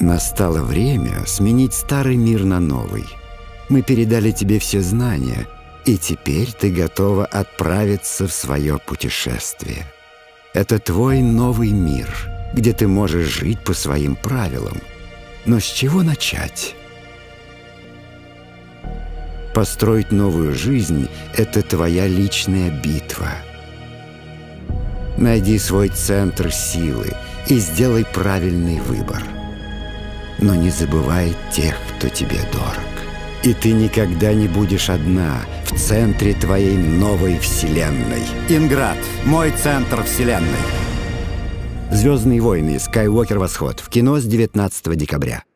Настало время сменить старый мир на новый. Мы передали тебе все знания, и теперь ты готова отправиться в свое путешествие. Это твой новый мир, где ты можешь жить по своим правилам. Но с чего начать? Построить новую жизнь — это твоя личная битва. Найди свой центр силы и сделай правильный выбор. Но не забывай тех, кто тебе дорог. И ты никогда не будешь одна в центре твоей новой вселенной. Инград — мой центр вселенной. «Звездные войны. Скайуокер. Восход» в кино с 19 декабря.